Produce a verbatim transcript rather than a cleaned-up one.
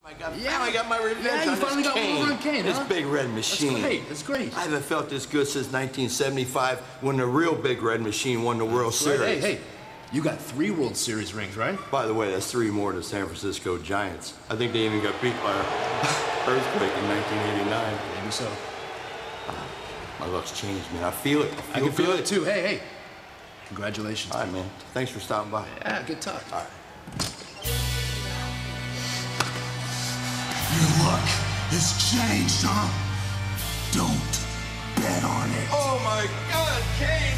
I got, Yeah. I got my revenge Yeah, you on finally this got Kane. over on Kane, This huh? big red machine. That's great. That's great. I haven't felt this good since nineteen seventy-five when the real big red machine won the World That's Series. right. Hey, hey, you got three World Series rings, right? By the way, that's three more to San Francisco Giants. I think they even got beat by an earthquake in nineteen eighty-nine. Maybe so. My luck's changed, man. I feel it. I, feel I can feel good. it too. Hey, hey, congratulations. All right, man. Thanks for stopping by. Yeah, good talk. All right. Your luck has changed, huh? Don't bet on it. Oh, my God, Kane!